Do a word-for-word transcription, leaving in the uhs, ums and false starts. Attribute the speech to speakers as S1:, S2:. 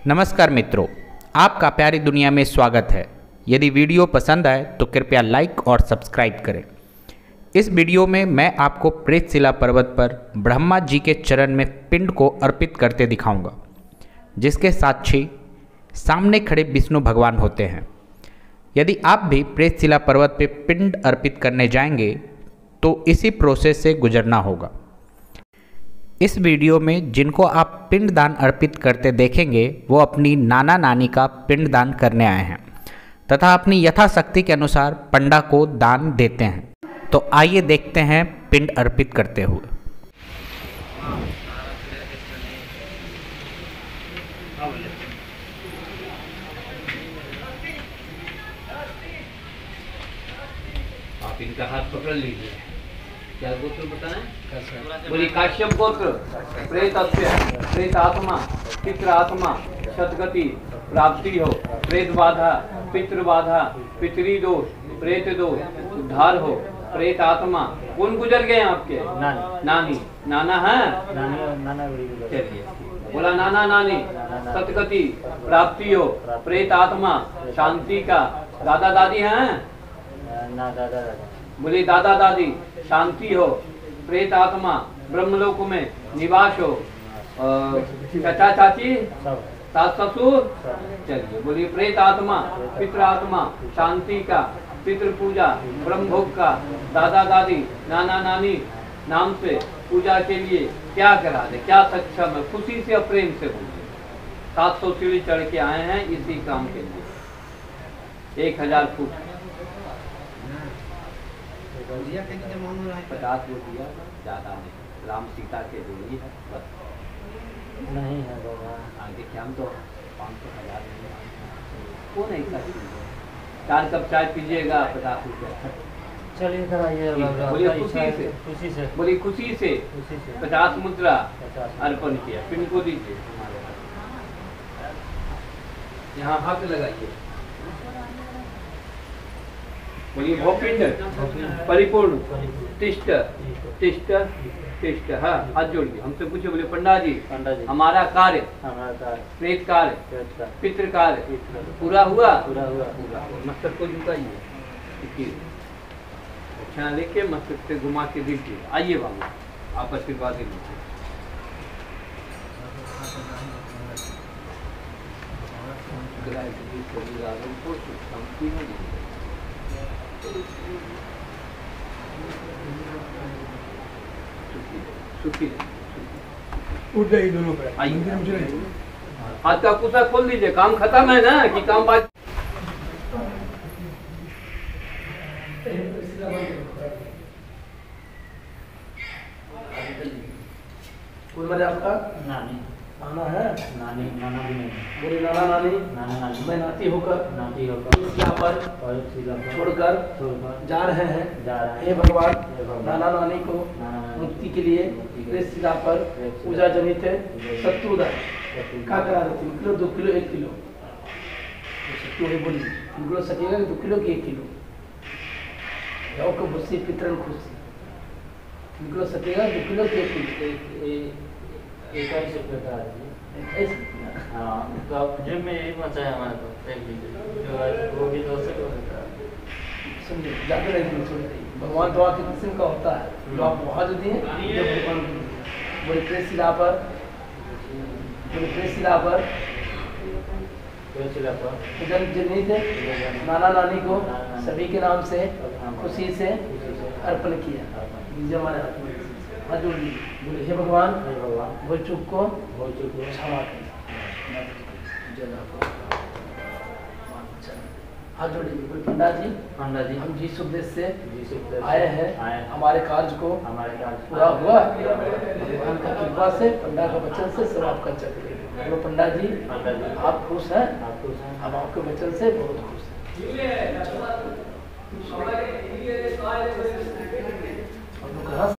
S1: नमस्कार मित्रों, आपका प्यारी दुनिया में स्वागत है। यदि वीडियो पसंद आए तो कृपया लाइक और सब्सक्राइब करें। इस वीडियो में मैं आपको प्रेतशिला पर्वत पर ब्रह्मा जी के चरण में पिंड को अर्पित करते दिखाऊंगा, जिसके साक्षी सामने खड़े विष्णु भगवान होते हैं। यदि आप भी प्रेतशिला पर्वत पर पिंड अर्पित करने जाएंगे तो इसी प्रोसेस से गुजरना होगा। इस वीडियो में जिनको आप पिंडदान अर्पित करते देखेंगे वो अपनी नाना नानी का पिंडदान करने आए हैं तथा अपनी यथाशक्ति के अनुसार पंडा को दान देते हैं। तो आइए देखते हैं पिंड अर्पित करते हुए।
S2: आप इनका हाथ पकड़ लीजिए। क्या गोत्र बताएं? बोली काश्यप गोत्र। प्रेतस्य प्रेत आत्मा पितृ आत्मा सदगति प्राप्ति हो, प्रेत बाधा पितृ बाधा पितरी दोष प्रेत दोष उद्धार हो। प्रेत आत्मा कौन गुजर गए आपके? नानी। नानी नाना है? नानी नाना चलिए बोला नाना नानी सदगति प्राप्ति हो। प्रेत आत्मा शांति का। दादा दादी हैं? ना दादा दादा। बोली दादा दादी शांति हो। प्रेत आत्मा ब्रह्मलोक में निवास हो। चाचा चाची सास ससुर चलिए बोली प्रेत आत्मा पितृ आत्मा शांति का, पितृ पूजा ब्रह्म भोग का। दादा दादी नाना नानी नाम से पूजा के लिए क्या करा दे, क्या सक्षम है, खुशी से और प्रेम से बोलिए। सात सौ सीढ़ी चढ़ के आए हैं इसी काम के लिए। एक हजार फुट पचास वो दिया, ज्यादा नहीं। राम सीता के जोड़ी है बस, नहीं है बाबा। आगे क्या हम तो पाँच सौ हजार कौन ऐसा चार कप चाय पीजिएगा पचास रुपया। चलिए कराइए। बोलिए खुशी से खुशी से बोली खुशी से पचास मुद्रा अर्पण किया। पिन को दीजिए, यहाँ हाथ लगाइए। बोलिए भोपिंड परिपूर्ण तिष्ठ तिष्ठ तिष्ठ। हाँ हाथ जोड़िए, हमसे पूछे। बोले पंडा जी पंडा जी हमारा कार्य प्रेत कार्य पितृ कार्य पूरा हुआ? पूरा हुआ पूरा। मस्तक को झुकाइए, अच्छा लेके मस्तक से घुमा के दीजिए। आइए बाबू आप आशीर्वाद लीजिए।
S3: उठ गई दोनों पे।
S2: हाथ का कुसा खोल दीजिए। काम खत्म है ना कि काम बात?
S3: कौन बने आपका?
S2: नानी।
S3: नाना है?
S2: नानी नाना भी नहीं।
S3: बोले नाना नानी
S2: नाना नानी
S3: मैं नाती होकर
S2: नाती होकर
S3: यहाँ पर छोड़कर
S2: छोड़कर
S3: जा रहे हैं।
S2: जा रहे हैं।
S3: हे भगवान, नाना नानी को मुक्ति के लिए प्रेतशिला पर पूजा जनित शत्रुदय क्या करा देती? किलो दो किलो एक किलो शत्रु है। बोली दो किलो सकेगा दो किलो की एक किलो जाओ को बुस्सी पितरन खुशी। दो किलो सकेगा दो किलो की एक किलो
S2: इक्कीस रुपये का
S3: ऐसे।
S2: हाँ तो आप जिम में यही बचा है हमारे पास एक लीजिए। वो भी दो सौ का होता है।
S3: समझे ज़्यादा नहीं छोड़ रही। भगवान दुआ के किस्म का होता है जो आप वहाँ जो दिए जब भगवान को दिए। बोले प्रेतशिला पर बोले प्रेतशिला पर
S2: प्रेतशिला पर
S3: जन नहीं थे नाना नानी को सभी के नाम से खुशी से अर्पण किया। दीजिए हमारे हाथ में हाथ जोड़ लीजिए। बोले हे भगवान भूल चूक को
S2: भूल चूक को
S3: क्षमा करें। हाथ जोड़िए। बोले पंडा जी
S2: पंडा जी
S3: हम जिस उद्देश्य से
S2: जिस उद्देश्य
S3: आए हैं
S2: आए
S3: हमारे कार्य को
S2: हमारे कार्य
S3: पूरा हुआ। भगवान का कृपा से पंडा का वचन से सब आपका चल रही। बोलो पंडा जी
S2: पंडा जी
S3: आप खुश हैं?
S2: आप खुश हैं?
S3: हम आपके वचन से बहुत खुश हैं।